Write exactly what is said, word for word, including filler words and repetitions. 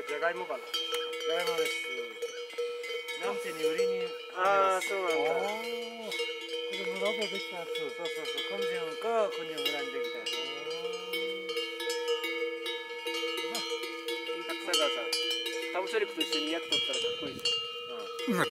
じゃがいもかな。 じゃがいもです。なんてに売りに。 ああ、そうなんだ。 これ村でできたやつ。 そうそうそう、昆虫か昆虫村にできたやつ。 草川さん、タブシャリクと一緒に役取ったらかっこいいですよ。